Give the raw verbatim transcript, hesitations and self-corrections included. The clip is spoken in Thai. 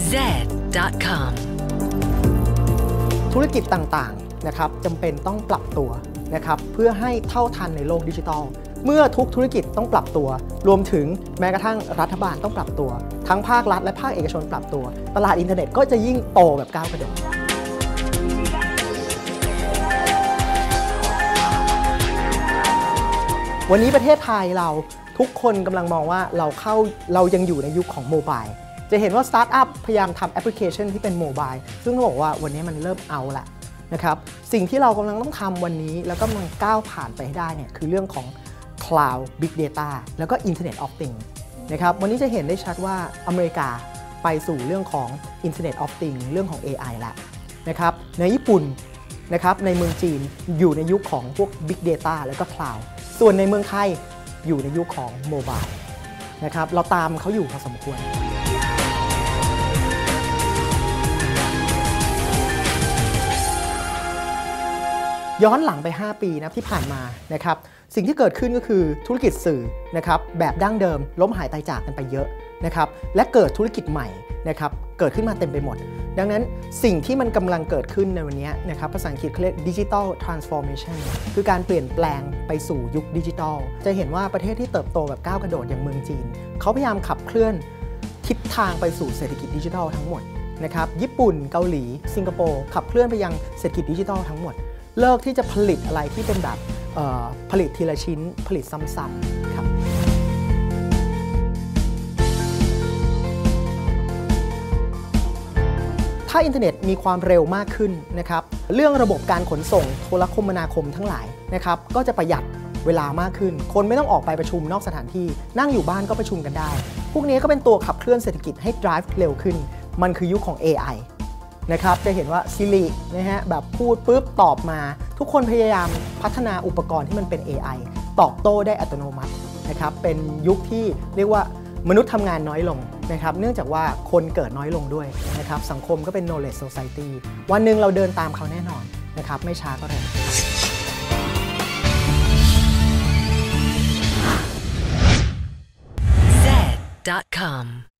แซด ดอท คอมธุรกิจต่างๆนะครับจำเป็นต้องปรับตัวนะครับเพื่อให้เท่าทันในโลกดิจิทัลเมื่อทุกธุรกิจต้องปรับตัวรวมถึงแม้กระทั่งรัฐบาลต้องปรับตัวทั้งภาครัฐและภาคเอกชนปรับตัวตลาดอินเทอร์เน็ตก็จะยิ่งโตแบบก้าวกระโดดวันนี้ประเทศไทยเราทุกคนกำลังมองว่าเราเข้าเรายังอยู่ในยุคของโมบายจะเห็นว่าสตาร์ทอัพพยายามทำแอปพลิเคชันที่เป็นโมบายซึ่งเขาบอกว่าวันนี้มันเริ่มเอาละนะครับสิ่งที่เรากำลังต้องทำวันนี้แล้วก็กำลังก้าวผ่านไปให้ได้เนี่ยคือเรื่องของ Cloud Big Data แล้วก็ Internet of Things นะครับวันนี้จะเห็นได้ชัดว่าอเมริกาไปสู่เรื่องของ Internet of Things เรื่องของ เอ ไอ แล้วนะครับในญี่ปุ่นนะครับในเมืองจีนอยู่ในยุคของพวก Big Data แล้วก็ Cloud ส่วนในเมืองไทยอยู่ในยุคของโมบายนะครับเราตามเขาอยู่พอสมควรย้อนหลังไปห้าปีนะที่ผ่านมานะครับสิ่งที่เกิดขึ้นก็คือธุรกิจสื่อนะครับแบบดั้งเดิมล้มหายตายจากกันไปเยอะนะครับและเกิดธุรกิจใหม่นะครับเกิดขึ้นมาเต็มไปหมดดังนั้นสิ่งที่มันกำลังเกิดขึ้นในวันนี้นะครับภาษาอังกฤษเขาเรียก Digital Transformation คือการเปลี่ยนแปลงไปสู่ยุคดิจิทัลจะเห็นว่าประเทศที่เติบโตแบบก้าวกระโดดอย่างเมืองจีนเขาพยายามขับเคลื่อนทิศทางไปสู่เศรษฐกิจดิจิทัลทั้งหมดนะครับญี่ปุ่นเกาหลีสิงคโปร์ขับเคลื่อนไปยังเศรษฐกิจดิจิทัลทั้งหมดเลิกที่จะผลิตอะไรที่เป็นแบบผลิตทีละชิ้นผลิตซ้ำๆครับถ้าอินเทอร์เน็ตมีความเร็วมากขึ้นนะครับเรื่องระบบการขนส่งโทรคมนาคมทั้งหลายนะครับก็จะประหยัดเวลามากขึ้นคนไม่ต้องออกไปประชุมนอกสถานที่นั่งอยู่บ้านก็ประชุมกันได้พวกนี้ก็เป็นตัวขับเคลื่อนเศรษฐกิจให้ drive เร็วขึ้นมันคือยุคของ เอ ไอนะครับจะเห็นว่า Siri นะฮะแบบพูดปุ๊บตอบมาทุกคนพยายามพัฒนาอุปกรณ์ที่มันเป็น เอ ไอ ตอบโต้ได้อัตโนมัตินะครับเป็นยุคที่เรียกว่ามนุษย์ทำงานน้อยลงนะครับเนื่องจากว่าคนเกิดน้อยลงด้วยนะครับสังคมก็เป็น knowledge society วันหนึ่งเราเดินตามเขาแน่นอนนะครับไม่ช้าก็เร็วแซด ดอท คอม